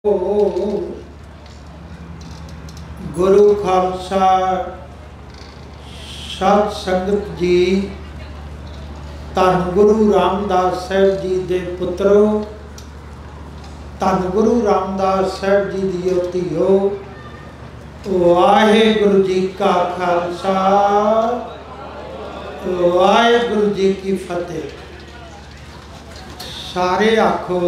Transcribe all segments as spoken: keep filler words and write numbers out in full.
गुरु खालसा सत संगत जी, धन गुरु रामदास साहब जी दे पुत्रो, धन गुरु रामदास साहब जी दी धीओ, वाहेगुरु जी का खालसा, वाहेगुरु जी की फतेह। सारे आखो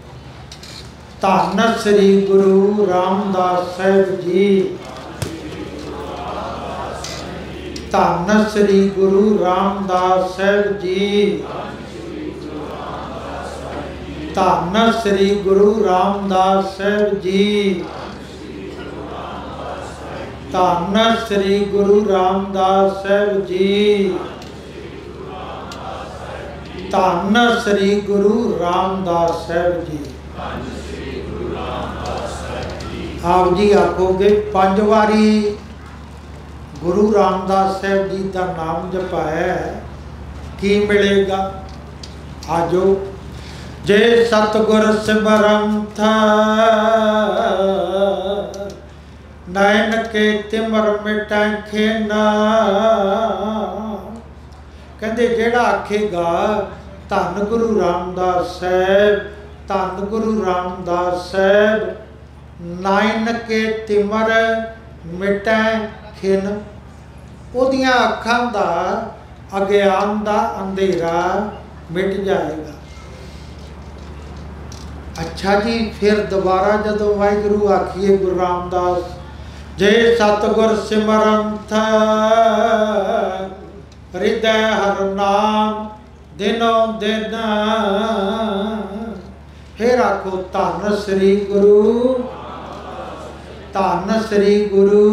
धन श्री गुरु रामदास साहब जी, धन श्री गुरु रामदास साहब जी, धन श्री गुरु रामदास साहब जी, धन श्री गुरु रामदास साहब जी, धन श्री गुरु रामदास साहब जी। आप जी आखोगे पंज वारी गुरु रामदास साहब जी का नाम जपाया की मिलेगा? आजो जे सतगुर सिमरंत नैन के तिमर मिटै खेना। कहते जेड़ा आखेगा धन गुरु रामदास साहब, धन गुरु रामदास साहब, नाइन के तिमर मिटै खिन, उदियां अखां दा अज्ञान दा अंधेरा मिट जाएगा। अच्छा जी, फिर दोबारा जदों वाहिगुरु आखिए गुरु रामदास, जे सतगुर सिमरंत हृदय हर नाम दिनों दिन। फिर आखो धन श्री गुरु, धन श्री गुरु।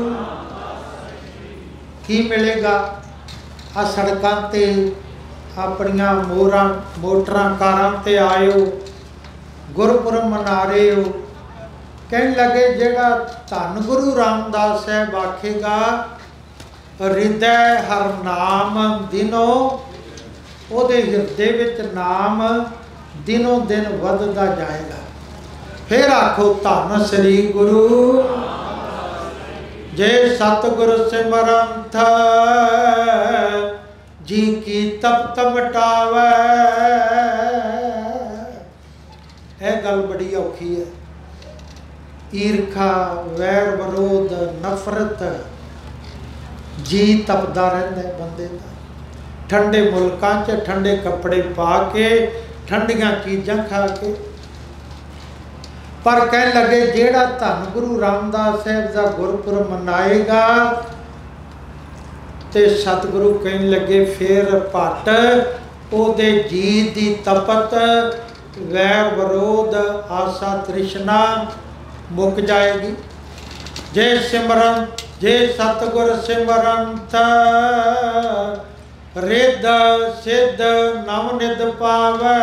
की मिलेगा? आ सड़कों ते अपनियां मोरां मोटरां कारां ते आयो, गुरपुरब मना रहे हो, कहने लगे जेड़ा धन गुरु रामदास साहब आखेगा हृदय हर नाम दिनों, ओदे हिरदे विच नाम दिनों दिन वधदा जाएगा। फिर आखो धन श्री गुरु, जे सतगुर सिमरंत जी की तपत मिटावे। यह गल बड़ी औखी है। ईरखा, वैर विरोध, नफरत जी तपदा रहिंदा बंदे दा। ठंडे मुल्कां च ठंडे कपड़े पा के, ठंडियां चीज़ां खा के, पर कह लगे जेड़ा धन गुरु रामदास साहब का गुरपुरब मनाएगा ते सतगुरु कह लगे फिर भट ओदे जी दी तपत, वैर विरोध, आशा तृष्णा मुक जाएगी। जे सिमरन, जे सतगुर सिमरंत रिद सिद्ध नव निध पावै।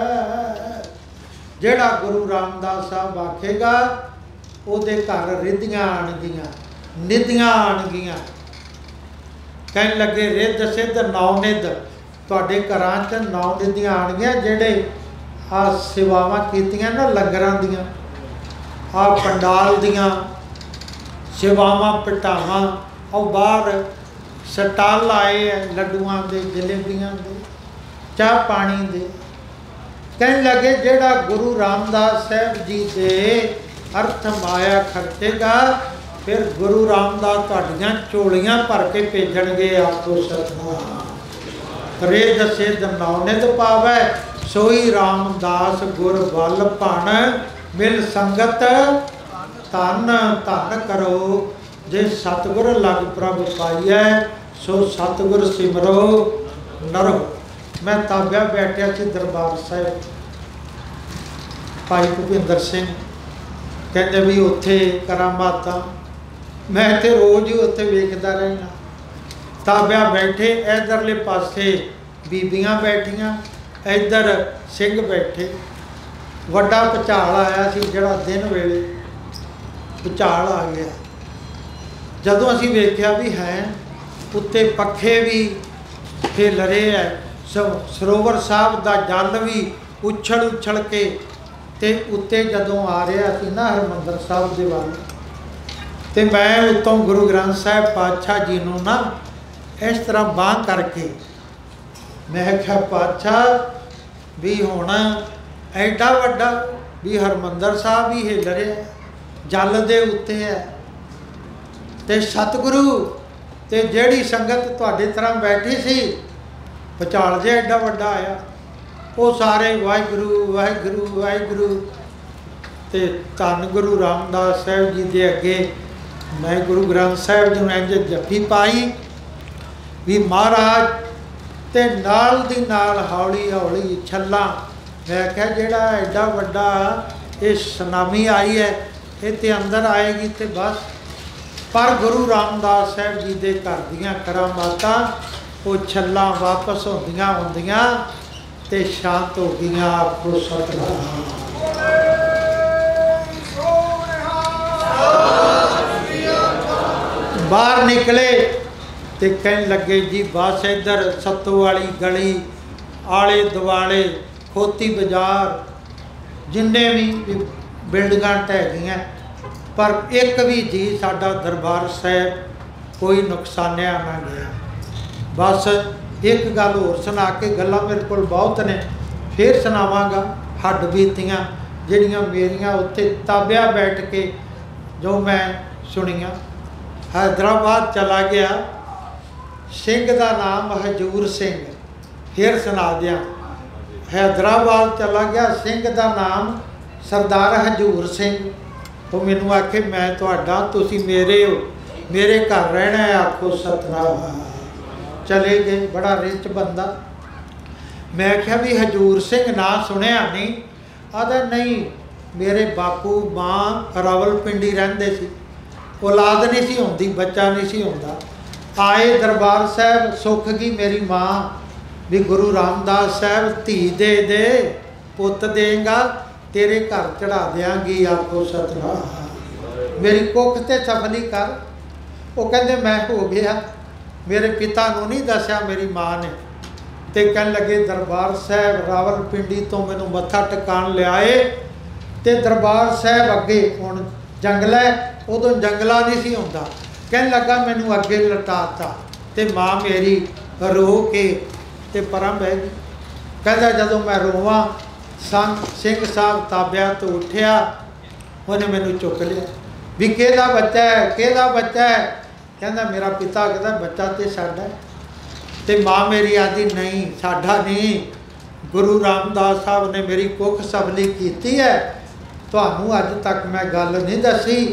जेड़ा गुरु रामदास साहब आखेगा उहदे घर रिद्धियां आणगियां, निधियां आणगियां। कहन लगे रिद्ध सिद्ध नौ निध, तुहाडे घरां च नौ निधियां आणगियां। जेड़े आ सेवावां कीतियां ना लंगरां दियां, आ पंडाल दियां सेवावां पिटावां, और बाहर स्टाल आए है लड्डूआं दे, जलेबियां दे, चाह पानी दे। कहने लगे जेड़ा गुरु रामदास साहब जी दे अर्थ माया खर्चेगा, फिर गुरु रामदास तुहाडियां झोलियां भर के भेजणगे। आपको सतनाम। रिद सिद्ध नौ निध पावै, सोई रामदास गुर बल भण। मिल संगत धन धन करो, जे सतगुर लग प्रभ पाइए, सो सतगुर सिमरो नरो। मैं ताबिया बैठा सी दरबार साहब, भाई भुपिंदर सिंह कहते भी उत्थे करामातां, मैं तो रोज़ ही उत्थे वेखदा रहना। ताबिया बैठे, इधरले पासे बीबियां बैठियां, इधर सिंह बैठे। वड्डा भुचाल आया सी, जिहड़ा दिन वेले भुचाल आ गया। जदों असीं वेख्या भी है उत्ते पखे भी हिल रहे है, सरोवर साहब का जल भी उछल उछल के ਤੇ ਉੱਤੇ ਜਦੋਂ ਆ ਰਿਹਾ ਸੀ ਨਾ ਹਰਿਮੰਦਰ ਸਾਹਿਬ ਦੇ ਵੱਲ, ਤੇ ਮੈਂ ਉੱਤੋਂ ਗੁਰੂ ਗ੍ਰੰਥ ਸਾਹਿਬ ਪਾਤਸ਼ਾਹ ਜੀ ਨੂੰ ਨਾ ਇਸ ਤਰ੍ਹਾਂ ਬਾਂਹ ਕਰਕੇ ਮੈਂ ਕਿਹਾ ਪਾਤਸ਼ਾਹ ਵੀ ਹੁਣ ਐਡਾ ਵੱਡਾ ਵੀ ਹਰਿਮੰਦਰ ਸਾਹਿਬ ਹੀ ਹਿੱਲ ਰਿਹਾ, ਜਲ ਦੇ ਉੱਤੇ ਹੈ, ਤੇ ਸਤਿਗੁਰੂ ਤੇ ਜਿਹੜੀ ਸੰਗਤ ਤੁਹਾਡੇ ਤਰ੍ਹਾਂ ਬੈਠੀ ਸੀ, ਭੁਚਾਲ ਜਿਹਾ ਐਡਾ ਵੱਡਾ ਆਇਆ, ਉਹ ਸਾਰੇ ਵਾਹਿਗੁਰੂ ਵਾਹਿਗੁਰੂ ਵਾਹਿਗੁਰੂ। ਤੇ ਧੰਨ ਗੁਰੂ ਰਾਮਦਾਸ ਸਾਹਿਬ ਜੀ ਦੇ ਅੱਗੇ ਮੈਂ ਗੁਰੂ ਗ੍ਰੰਥ ਸਾਹਿਬ ਜੀ ਨੂੰ ਇੰਝ ਜੱਫੀ ਪਾਈ ਵੀ ਮਹਾਰਾਜ, ਤੇ ਨਾਲ ਦੀ ਨਾਲ ਹੌਲੀ ਹੌਲੀ ਛੱਲਾਂ। ਮੈਂ ਕਿਹਾ ਜਿਹੜਾ ਐਡਾ ਵੱਡਾ ਇਹ ਸੁਨਾਮੀ ਆਈ ਹੈ, ਇਹ ਤੇ ਅੰਦਰ ਆਏਗੀ ਤੇ ਬਸ। ਪਰ ਗੁਰੂ ਰਾਮਦਾਸ ਸਾਹਿਬ ਜੀ ਦੇ ਘਰ ਦੀਆਂ ਕਰਾਮਾਤਾਂ, ਉਹ ਛੱਲਾਂ ਵਾਪਸ ਹੁੰਦੀਆਂ ਹੁੰਦੀਆਂ ਤੇ ਸ਼ਾਂਤ ਹੋ ਗਈਆਂ। ਆਖੋ ਸਤਿਨਾਮ। ਬਾਹਰ ਨਿਕਲੇ ਤੇ ਕਹਿਣ ਲੱਗੇ ਜੀ ਬਸ ਇੱਧਰ ਸੱਤੋ ਵਾਲੀ ਗਲੀ, ਆਲੇ ਦੁਆਲੇ ਖੋਤੀ ਬਾਜ਼ਾਰ, ਜਿੰਨੇ ਵੀ ਬਿਲਡਿੰਗਾਂ ਢਹਿ ਗਈਆਂ, ਪਰ ਇੱਕ ਵੀ ਜੀ ਸਾਡਾ ਦਰਬਾਰ ਸਾਹਿਬ ਕੋਈ ਨੁਕਸਾਨਿਆ ਨਾ ਗਿਆ। ਬਸ ਇੱਕ ਗੱਲ ਹੋਰ ਸੁਣਾ ਕੇ, ਗੱਲਾਂ ਮੇਰੇ ਕੋਲ ਬਹੁਤ ਨੇ, ਫਿਰ ਸੁਣਾਵਾਂਗਾ ਹੱਡ ਬੀਤੀਆਂ ਜਿਹੜੀਆਂ ਮੇਰੀਆਂ ਉੱਥੇ ਤਾਬਿਆ ਬੈਠ ਕੇ ਜੋ ਮੈਂ ਸੁਣੀਆਂ। ਹੈਦਰਾਬਾਦ ਚਲਾ ਗਿਆ, ਸਿੰਘ ਦਾ ਨਾਮ ਹਜੂਰ ਸਿੰਘ, ਫਿਰ ਸੁਣਾ ਦਿਆਂ। ਹੈਦਰਾਬਾਦ ਚਲਾ ਗਿਆ, ਸਿੰਘ ਦਾ ਨਾਮ ਸਰਦਾਰ ਹਜੂਰ ਸਿੰਘ। ਉਹ ਮੈਨੂੰ ਆਖੇ ਮੈਂ ਤੁਹਾਡਾ, ਤੁਸੀਂ ਮੇਰੇ ਹੋ, ਮੇਰੇ ਘਰ ਰਹਿਣਾ ਹੈ। ਆਖੋ ਸਤਿਨਾਮ। ਚਲੇ ਗਏ, ਬੜਾ ਰਿਚ ਬੰਦਾ। ਮੈਂ ਕਿਹਾ ਵੀ ਹਜੂਰ ਸਿੰਘ ਨਾਂ ਸੁਣਿਆ ਨਹੀਂ? ਆਦਾ ਨਹੀਂ, ਮੇਰੇ ਬਾਪੂ ਮਾਂ ਰਾਵਲਪਿੰਡੀ ਰਹਿੰਦੇ ਸੀ, ਔਲਾਦ ਨਹੀਂ ਸੀ ਹੁੰਦੀ, ਬੱਚਾ ਨਹੀਂ ਸੀ ਹੁੰਦਾ। ਆਏ ਦਰਬਾਰ ਸਾਹਿਬ, ਸੁੱਖ ਗਈ ਮੇਰੀ ਮਾਂ ਵੀ ਗੁਰੂ ਰਾਮਦਾਸ ਸਾਹਿਬ ਧੀ ਦੇ ਦੇ, ਪੁੱਤ ਦੇਂਗਾ, ਤੇਰੇ ਘਰ ਚੜਾ ਦਿਆਂਗੀ। ਆਖੋ ਸਤਿਨਾਮ। ਮੇਰੀ ਕੁੱਖ ਤੇ ਸਫਲੀ ਕਰ। ਉਹ ਕਹਿੰਦੇ ਮੈਂ ਹੋ ਗਿਆ, ਮੇਰੇ ਪਿਤਾ ਨੂੰ ਨਹੀਂ ਦੱਸਿਆ ਮੇਰੀ ਮਾਂ ਨੇ। ਤੇ ਕਹਿਣ ਲੱਗੇ ਦਰਬਾਰ ਸਾਹਿਬ ਰਾਵਲਪਿੰਡੀ ਤੋਂ ਮੈਨੂੰ ਮੱਥਾ ਟਿਕਾਣ ਲਿਆਏ, ਤੇ ਦਰਬਾਰ ਸਾਹਿਬ ਅੱਗੇ ਹੁਣ ਜੰਗਲ ਹੈ, ਉਦੋਂ ਜੰਗਲਾ ਨਹੀਂ ਸੀ ਹੁੰਦਾ। ਕਹਿਣ ਲੱਗਾ ਮੈਨੂੰ ਅੱਗੇ ਲਟਾਤਾ, ਤੇ ਮਾਂ ਮੇਰੀ ਰੋ ਕੇ ਤੇ ਪਰਾਂ ਬਹਿ ਗਈ। ਕਹਿੰਦਾ ਜਦੋਂ ਮੈਂ ਰੋਵਾਂ, ਸੰਤ ਸਿੰਘ ਸਾਹਿਬ ਤਾਬਿਆਂ ਤੋਂ ਉੱਠਿਆ, ਉਹਨੇ ਮੈਨੂੰ ਚੁੱਕ ਲਿਆ ਵੀ ਕਿਹਦਾ ਬੱਚਾ ਹੈ, ਕਿਹਦਾ ਬੱਚਾ ਹੈ? ਕਹਿੰਦਾ ਮੇਰਾ ਪਿਤਾ ਕਹਿੰਦਾ ਬੱਚਾ ਤੇ ਸਾਡਾ। ਤੇ ਮਾਂ ਮੇਰੀ ਆਦੀ ਨਹੀਂ, ਸਾਡਾ ਨਹੀਂ, ਗੁਰੂ ਰਾਮਦਾਸ ਸਾਹਿਬ ਨੇ ਮੇਰੀ ਕੁੱਖ ਸਫਲੀ ਕੀਤੀ ਹੈ, ਤੁਹਾਨੂੰ ਅੱਜ ਤੱਕ ਮੈਂ ਗੱਲ ਨਹੀਂ ਦੱਸੀ।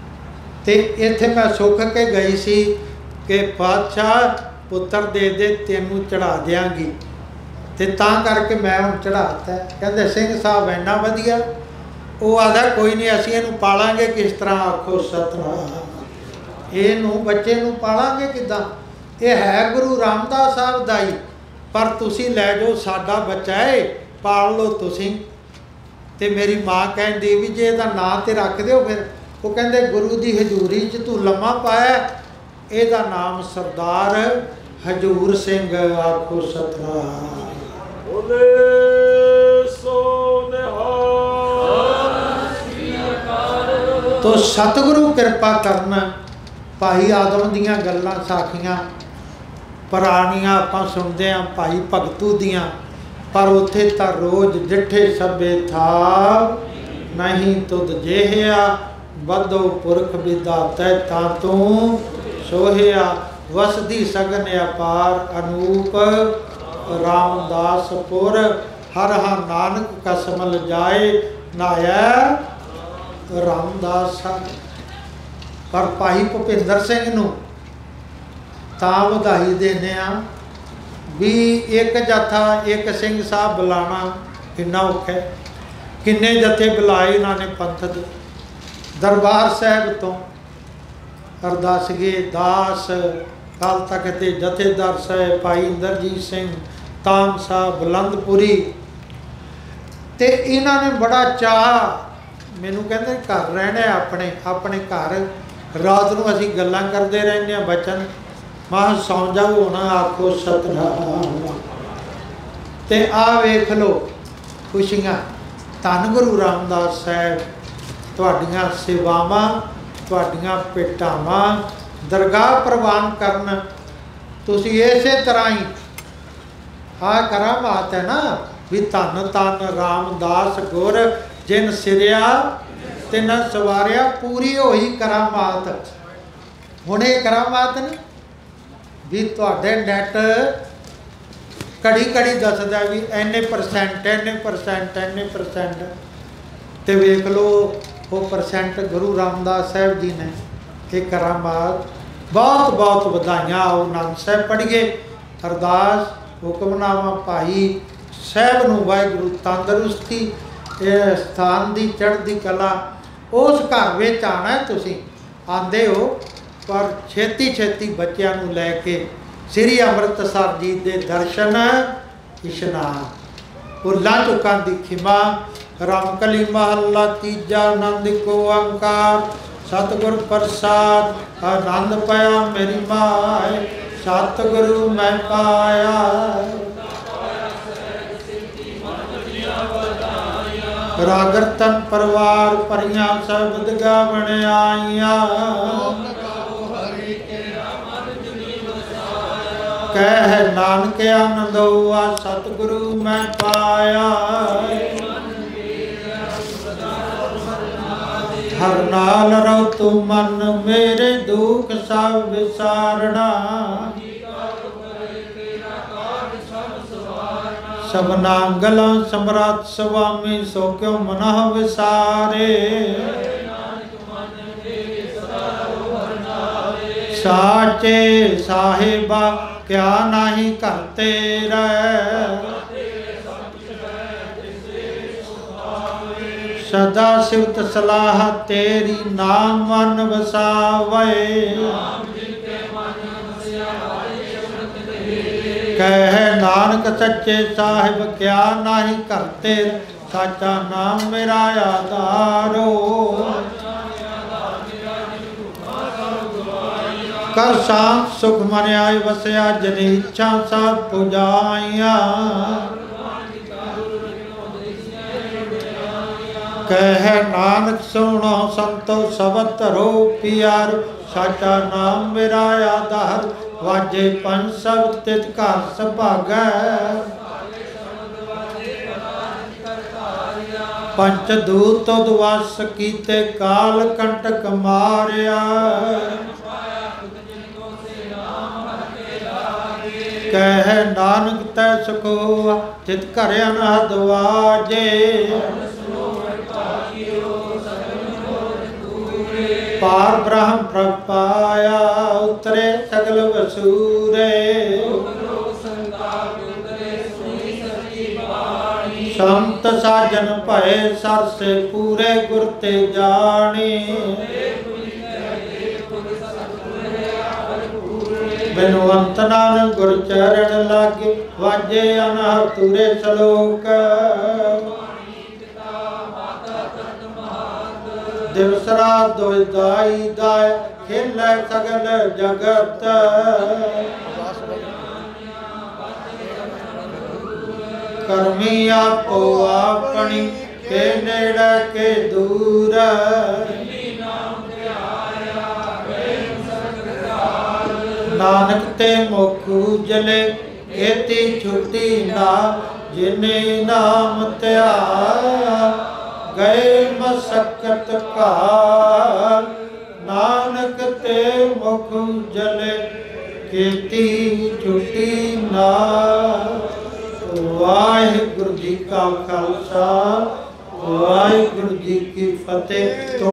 ਤੇ ਇੱਥੇ ਮੈਂ ਸੁੱਖ ਕੇ ਗਈ ਸੀ ਕਿ ਪਾਤਸ਼ਾਹ ਪੁੱਤਰ ਦੇ ਦੇ, ਤੈਨੂੰ ਚੜਾ ਦਿਆਂਗੀ, ਤੇ ਤਾਂ ਕਰਕੇ ਮੈਂ ਹੁਣ ਚੜਾਤਾ। ਕਹਿੰਦੇ ਸਿੰਘ ਸਾਹਿਬ ਇੰਨਾ ਵਧੀਆ। ਉਹ ਆਦਾ ਕੋਈ ਨਹੀਂ, ਅਸੀਂ ਇਹਨੂੰ ਪਾਲਾਂਗੇ ਕਿਸ ਤਰ੍ਹਾਂ? ਆਖੋ ਸਤਿਨਾਮ। ਇਹਨੂੰ ਬੱਚੇ ਨੂੰ ਪਾਲਾਂਗੇ ਕਿੱਦਾਂ? ਇਹ ਹੈ ਗੁਰੂ ਰਾਮਦਾਸ ਸਾਹਿਬ ਦਾ ਹੀ, ਪਰ ਤੁਸੀਂ ਲੈ ਜਾਓ, ਸਾਡਾ ਬੱਚਾ ਹੈ, ਪਾਲ ਲਓ ਤੁਸੀਂ। ਤੇ ਮੇਰੀ ਮਾਂ ਕਹਿੰਦੀ ਵੀ ਜੇ ਇਹਦਾ ਨਾਂ ਤੇ ਰੱਖ ਦਿਓ ਫਿਰ। ਉਹ ਕਹਿੰਦੇ ਗੁਰੂ ਦੀ ਹਜ਼ੂਰੀ 'ਚ ਤੂੰ ਲੰਮਾ ਪਾਇਆ, ਇਹਦਾ ਨਾਮ ਸਰਦਾਰ ਹਜੂਰ ਸਿੰਘ। ਆਖੋ ਸਤਿਨਾਮ। ਬੋਲੇ ਸੋ ਨਿਹਾਲ। ਤੋ ਸਤਿਗੁਰੂ ਕਿਰਪਾ ਕਰਨ। ਭਾਈ ਆਦਮ ਦੀਆਂ ਗੱਲਾਂ ਸਾਖੀਆਂ ਪੁਰਾਣੀਆਂ ਆਪਾਂ ਸੁਣਦੇ ਹਾਂ, ਭਾਈ ਭਗਤੂ ਦੀਆਂ, ਪਰ ਉੱਥੇ ਤਾਂ ਰੋਜ਼ ਡਿੱਠੇ ਸਭੇ ਥਾ ਨਹੀਂ ਤੁਧ ਜਿਹਿਆ, ਬਦੋ ਪੁਰਖ ਵਿਦਾਤੈ ਤਾਂ ਤੂੰ ਸੋਹਿਆ, ਵਸਦੀ ਸਗਨ ਅਪਾਰ ਅਨੂਪ ਰਾਮਦਾਸਪੁਰ, ਹਰ ਹਾ ਨਾਨਕ ਕਸਮਲ ਜਾਏ ਨਾਇਆ ਰਾਮਦਾਸ। ਪਰ ਭਾਈ ਭੁਪਿੰਦਰ ਸਿੰਘ ਨੂੰ ਤਾਂ ਵਧਾਈ ਦਿੰਦੇ ਹਾਂ ਵੀ ਇੱਕ ਜਥਾ, ਇੱਕ ਸਿੰਘ ਸਾਹਿਬ ਬੁਲਾਉਣਾ ਕਿੰਨਾ ਔਖਾ। ਕਿੰਨੇ ਜਥੇ ਬੁਲਾਏ ਇਹਨਾਂ ਨੇ ਪੰਥ ਦੇ। ਦਰਬਾਰ ਸਾਹਿਬ ਤੋਂ ਅਰਦਾਸਗੇ ਦਾਸ, ਕੱਲ ਤੱਕ ਦੇ ਜਥੇਦਾਰ ਸਾਹਿਬ ਭਾਈ ਇੰਦਰਜੀਤ ਸਿੰਘ ਤਾਮ ਸਾਹਿਬ ਬੁਲੰਦਪੁਰੀ, ਤੇ ਇਹਨਾਂ ਨੇ ਬੜਾ ਚਾਅ। ਮੈਨੂੰ ਕਹਿੰਦੇ ਘਰ ਰਹਿਣਾ ਆਪਣੇ, ਆਪਣੇ ਘਰ ਰਾਤ ਨੂੰ ਅਸੀਂ ਗੱਲਾਂ ਕਰਦੇ ਰਹਿੰਦੇ ਹਾਂ ਬਚਨ। ਮਾਂ ਸੌਂ ਜਾਓ ਹੁਣ। ਆਖੋ ਸਤਿਨਾਮ। ਤੇ ਆ ਵੇਖ ਲੋ ਖੁਸ਼ੀਆਂ। ਧੰਨ ਗੁਰੂ ਰਾਮਦਾਸ ਸਾਹਿਬ ਤੁਹਾਡੀਆਂ ਸੇਵਾਵਾਂ, ਤੁਹਾਡੀਆਂ ਭੇਟਾਵਾਂ ਦਰਗਾਹ ਪ੍ਰਵਾਨ ਕਰਨ। ਤੁਸੀਂ ਇਸੇ ਤਰ੍ਹਾਂ ਹੀ ਆ ਕਰਾਮਾਤ ਹੈ ਨਾ ਵੀ ਧੰਨ ਧੰਨ ਰਾਮਦਾਸ ਗੁਰ ਜਿਨ ਸਿਰਿਆ ਤਿਨ ਸਵਾਰਿਆ, ਪੂਰੀ ਹੋਈ ਕਰਾਮਾਤ। ਹੁਣ ਇਹ ਕਰਾਮਾਤ ਨਹੀਂ ਵੀ ਤੁਹਾਡੇ ਨੈਟ ਘੜੀ ਘੜੀ ਦੱਸਦਾ ਵੀ ਇੰਨੇ ਪਰਸੈਂਟ ਇੰਨੇ ਪਰਸੈਂਟ ਇੰਨੇ ਪਰਸੈਂਟ, ਤੇ ਵੇਖ ਲਓ ਉਹ ਪਰਸੈਂਟ ਗੁਰੂ ਰਾਮਦਾਸ ਸਾਹਿਬ ਜੀ ਨੇ। ਇਹ ਕਰਾਮਾਤ ਬਹੁਤ ਬਹੁਤ ਵਧਾਈਆਂ। ਆਓ ਆਨੰਦ ਸਾਹਿਬ ਪੜ੍ਹੀਏ। ਅਰਦਾਸ ਹੁਕਮਨਾਮਾ ਭਾਈ ਸਾਹਿਬ ਨੂੰ ਵਾਹਿਗੁਰੂ ਤੰਦਰੁਸਤੀ, ਇਹ ਸਥਾਨ ਦੀ ਚੜ੍ਹਦੀ ਕਲਾ। ਉਸ ਘਰ ਵਿੱਚ ਆਉਣਾ ਤੁਸੀਂ, ਆਉਂਦੇ ਹੋ ਪਰ ਛੇਤੀ ਛੇਤੀ ਬੱਚਿਆਂ ਨੂੰ ਲੈ ਕੇ ਸ੍ਰੀ ਅੰਮ੍ਰਿਤਸਰ ਜੀ ਦੇ ਦਰਸ਼ਨ ਇਸ਼ਨਾਨ। ਭੁੱਲਾਂ ਚੁੱਕਾਂ ਦੀ ਖਿਮਾ। ਰਾਮਕਲੀ ਮਹੱਲਾ ਤੀਜਾ। ਆਨੰਦ ਕੋ ਓੰਕਾਰ ਸਤਿਗੁਰ ਪ੍ਰਸਾਦ। ਆਨੰਦ ਪਾਇਆ ਮੇਰੀ ਮਾਏ ਸਤਿਗੁਰੂ ਮੈਂ ਪਾਇਆ। ਰਾਗਰ ਤਨ ਪਰਿਵਾਰ ਭਰੀਆਂ ਸ਼ਬਦ ਗਾਵਣ ਆਈਆਂ। ਕਹਿ ਨਾਨਕ ਆਨੰਦ ਹੋਆ ਸਤਿਗੁਰੂ ਮੈਂ ਪਾਇਆ। ਹਰ ਨਾਲ ਰਹੋ ਤੂੰ ਮਨ ਮੇਰੇ ਦੁੱਖ ਸਭ ਵਿਸਾਰਣਾ। ਸਭਨਾ ਗਲਾਂ ਸਮਰਾਤ ਸੁਆਮੀ ਸੋ ਕਿਉ ਮਨਹ ਵਿਸਾਰੇ। ਸਾਚੇ ਸਾਹਿਬਾ ਕਿਆ ਨਾਹੀ ਘਰ ਤੇਰਾ। ਸਦਾ ਸਿਵਤ ਸਲਾਹ ਤੇਰੀ ਨਾਮ ਮਨ ਵਸਾਵੇ। ਕਹਿ ਨਾਨਕ ਸੱਚੇ ਸਾਹਿਬ ਕਿਆ ਨਾਹੀ ਘਰ ਤੇਰਾ। ਸਾਚਾ ਨਾਮ ਮੇਰਾ ਆਧਾਰੋ। ਕਰ ਸ਼ਾਂਤ ਸੁਖ ਮਨ ਆਏ ਵਸਿਆ ਜਨੀ ਇੱਛਾ ਸਭ ਪੁਜਾਈਆਂ। ਕਹਿ ਨਾਨਕ ਸੁਣੋ ਸੰਤੋ ਸਬਦ ਧਰੋ ਪਿਆਰ। ਸਾਚਾ ਨਾਮ ਮੇਰਾ ਆਧਾਰ ਵਾਜੇ ਪੰਜ ਸਬਦ ਤਿਤ ਘਰ ਸੁਭਾਗੈ। ਪੰਚ ਦੂਤ ਤੁਧ ਵਸ ਕੀਤੇ ਕਾਲ ਕੰਟਕ ਮਾਰਿਆ। ਕਹਿ ਨਾਨਕ ਤੈ ਸੁਖ ਹੋਆ ਚਿਤ ਘਰ ਅਨਹਦ ਵਾਜੇ। ਪਾਰ ਬ੍ਰਹਮ ਪ੍ਰਭ ਪਾਇਆ ਉਤਰੇ ਸਗਲ ਵਸੂਰੇ। ਸੰਤ ਸਾਜਨ ਭਏ ਸਰਸੇ ਪੂਰੇ ਗੁਰ ਤੇ ਜਾਣੀ। ਬਿਨਵੰਤ ਨਾਨਕ ਗੁਰ ਚਰਨ ਲਾਗੇ ਵਾਜੇ ਅਨਹਦ ਤੁਰੇ ਸਲੋਕ। ਦਿਵਸ ਰਾਤ ਦੁਇ ਦਾਈ ਦਾਇ ਖੇਲੇ ਸਗਲ ਜਗਤ। ਕਰਮੀ ਆਪੋ ਆਪਣੀ ਕੇ ਨੇੜੇ ਕੇ ਦੂਰ। ਨਾਨਕ ਤੇ ਮੁਖ ਉਜਲੇ ਏਤੀ ਛੁੱਟੀ ਨਾ। ਜਿਨੇ ਨਾਮ ਧਿਆਇਆ ਗਏ ਮਸਕਤ ਘਾਰ। ਨਾਨਕ ਤੇ ਮੁਖ ਉਜਲੇ ਕੀਤੀ ਛੁੱਟੀ ਨਾ। ਵਾਹਿਗੁਰੂ ਜੀ ਕਾ ਖਾਲਸਾ ਵਾਹਿਗੁਰੂ ਜੀ ਕੀ ਫਤਿਹ।